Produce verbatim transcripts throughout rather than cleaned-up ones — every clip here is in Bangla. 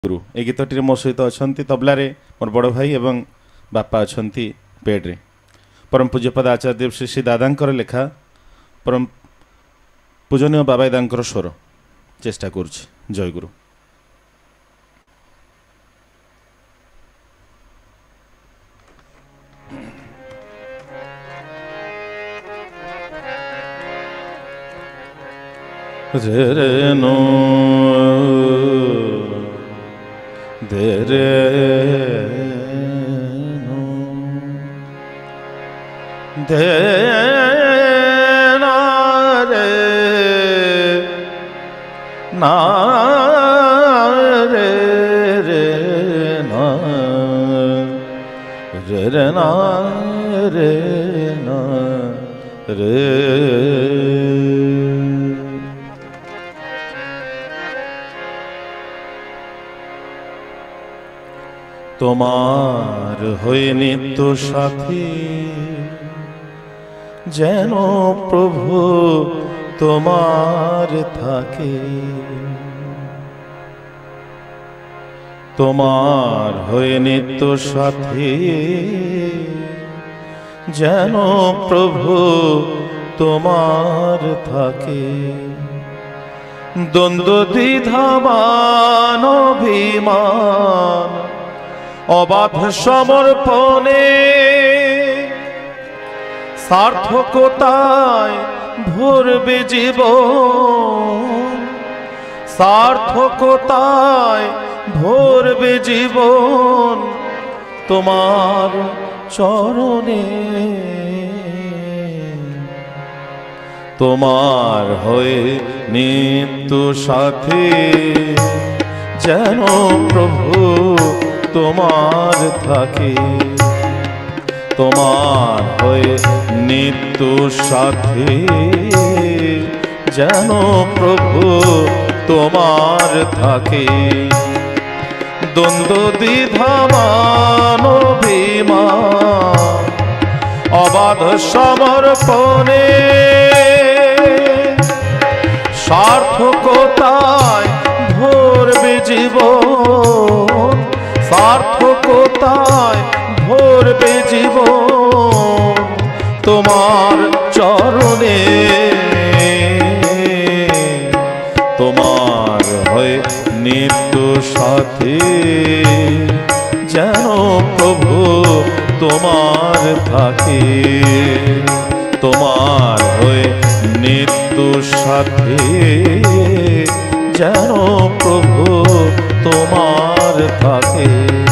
गुरु ए गीतटी मो सहित अच्छा तबला मोर बड़ भाई एवं बापा अच्छा पेड्रे परम पूज्यपद आचार्य देव श्री श्री दादा लेखा परम पूजनीय बाबा दादा स्वर चेष्टा करुच्ची। जय गुरु। रे रे नो दे रे नो दे ना रे ना रे रे ना रे रे ना रे ना रे তোমার হয়ে নিত্য সাথী যেন প্রভু তোমার থাকে, তোমার হয়ে নিত্য সাথী যেন প্রভু তোমার থাকে। দ্বন্দ্ব দ্বিধাবান অভিমান অবাধ সমর্পণে সার্থকতায় ভরবে জীবন, সার্থকতায় ভরবে জীবন তোমার চরণে। তোমার হয়ে নিত্য সাথী যেন প্রভু তোমার থাকে, তোমার হয়ে নিত্য সাথী যেন প্রভু তোমার থাকে। দ্বন্দ্ব দ্বিধামান অভিমান অবাধ সমর্পণে সার্থকতায় ভরবে জীবন, সার্থকতায় ভরবে জীবন তোমার চরণে। তোমার হয়ে নিত্য সাথী যেন প্রভু তোমার থাকে, তোমার হয়ে নিত্য সাথী যেন প্রভু তোমার থাকে।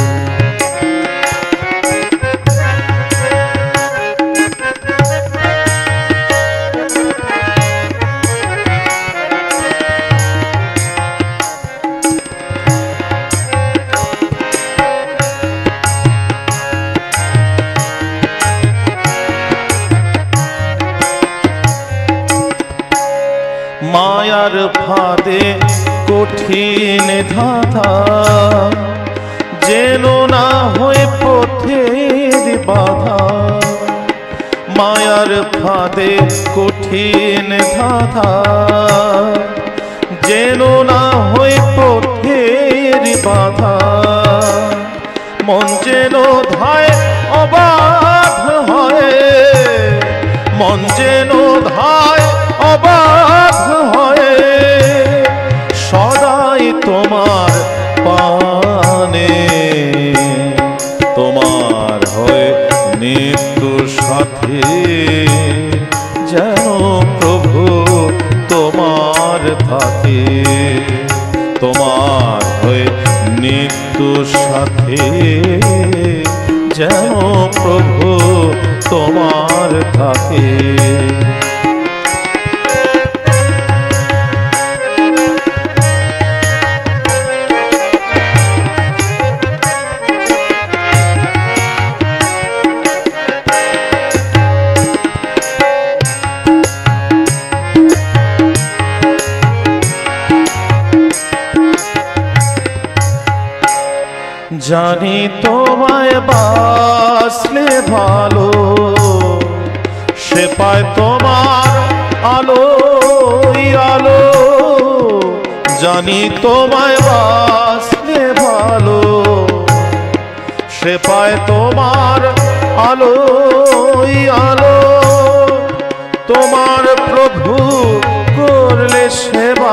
মায়ার ফাঁদে কঠিন ধাঁধা যেন না হয়ে পথের বাধা, মায়ার ফাঁদে কঠিন ধাঁধা যেন না হয়ে পথের বাধা। মন যেন ধায় অবাধ হয়, মন যেন ধায় অবাধ হয় সদাই তোমার পানে। তোমার হয়ে নিত্য সাথী যেন প্রভু তোমার থাকে, তোমার হয়ে নিত্য সাথী যেন প্রভু তোমার থাকে। জানি তোমায় বাসলে ভালো সে পায় তোমার আলো আলো, জানি তোমায় বাসলে সে পায় তোমার আলোই আলো। তোমার প্রভু করলে সেবা,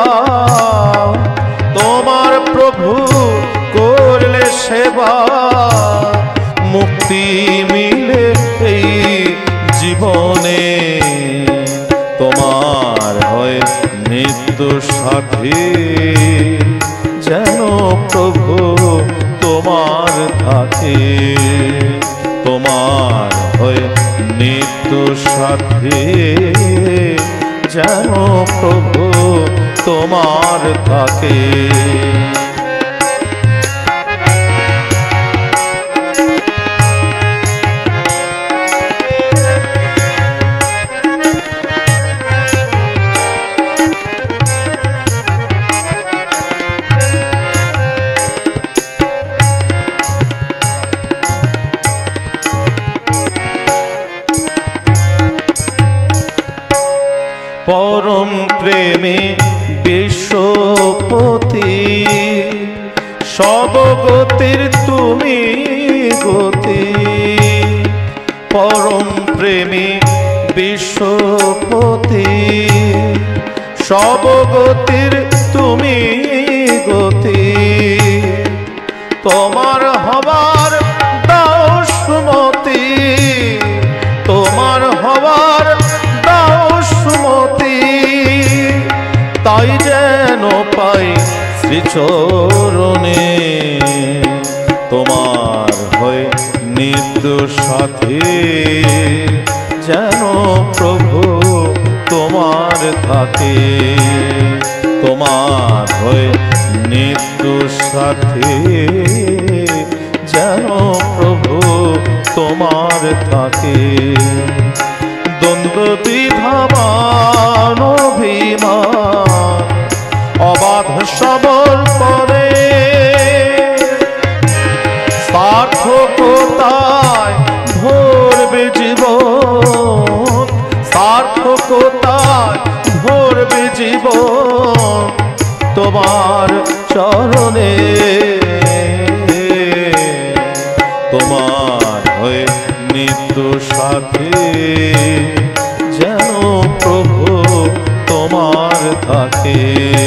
তোমার প্রভু করলে সেবা, মুক্তি মিলে এই জীবনে। তোমার হয় নিত্য সাথী, যেন প্রভু তোমার থাকে। তোমার হয় নিত্য সাথী, যেন প্রভু তোমার থাকে। পরম প্রেমে বিশ্বপতি, সব গতির তুমি গতি। পরম প্রেমে বিশ্বপতি, সব গতির তুমি গতি। তোমার হবার দাও সুমতি, তোমার হবার দাও সুমতি। তাই যেন পাই শ্রীচরণে, তোমার হয়ে নিত্য সাথী, যেন প্রভু তোমার থাকে। তোমার হয়ে নিত্য সাথী, যেন প্রভু তোমার থাকে। দ্বন্দ্ব দ্বিধামান অভিমান অবাধ সবল করে, সার্থকতায় ভরবে জীবন, সার্থকতায় ভরবে জীবন তোমার চরণে। তোমার হয়ে নিত্য সাথী, যেন প্রভু তোমার থাকে।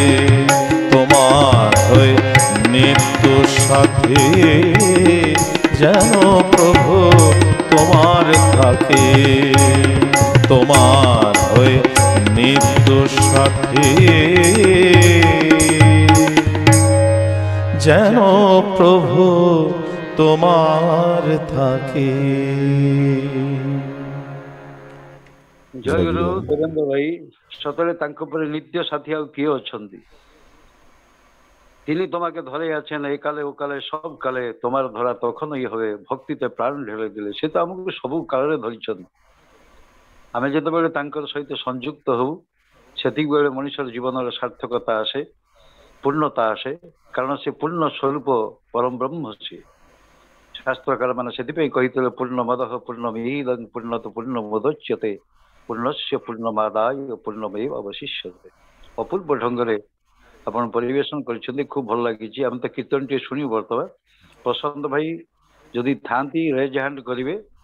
তোমার হয়ে নিত্য সাথী, যেন প্রভু তোমার থাকে। তোমার হয়ে নিত্য সাথী, যেন প্রভু তোমার থাকে। ଜୟ ଗୁରୁ ଦେବେନ୍ଦ୍ର ଭାଇ। ସତରେ ତାଙ୍କ ପରେ ନିତ୍ୟ ସାଥୀ ଆଉ କିଏ ଅଛନ୍ତି? তিনি তোমাকে ধরে আছেন এই কালে ও কালে সব কালে, তোমার ধরা তখনই হবে ভক্তিতে প্রাণ ঢেলে দিলে। সে তো ଆମକୁ ସବୁ କାଳରେ ଧରିଛନ୍ତି। ଆମେ ଯେତେବେଳେ ତାଙ୍କର ସହିତ ସଂଯୁକ୍ତ ହଉ, ସେତିକି ବେଳେ ମଣିଷର ଜୀବନର ସାର୍ଥକତା ଆସେ, ପୂର୍ଣ୍ଣତା ଆସେ। କାରଣ ସେ ପୂର୍ଣ୍ଣ ସ୍ୱରୂପ ପରମ ବ୍ରହ୍ମ ସିଏ। ଶାସ୍ତ୍ରକାର ମାନେ ସେଥିପାଇଁ କହିଥିଲେ ପୂର୍ଣ୍ଣମଦଃ ପୂର୍ଣ୍ଣମିଦଂ ପୂର୍ଣ୍ଣତ ପୂର୍ଣ୍ଣମୁଦଚ୍ୟତେ ପୂର୍ଣ୍ଣସ୍ୟ ପୂର୍ଣ୍ଣମାଦାୟ ପୂର୍ଣ୍ଣମେବ ଅବଶିଷ୍ୟତେ। ଅପୂର୍ବ ଢଙ୍ଗରେ ଆପଣ ପରିବେଷଣ କରିଛନ୍ତି, ଖୁବ ଭଲ ଲାଗିଛି। ଆମେ ତ କୀର୍ତ୍ତନଟିଏ ଶୁଣିବୁ ବର୍ତ୍ତମାନ। ପ୍ରଶାନ୍ତ ଭାଇ ଯଦି ଥାନ୍ତି ରେଜ୍ ହ୍ୟାଣ୍ଡ କରିବେ।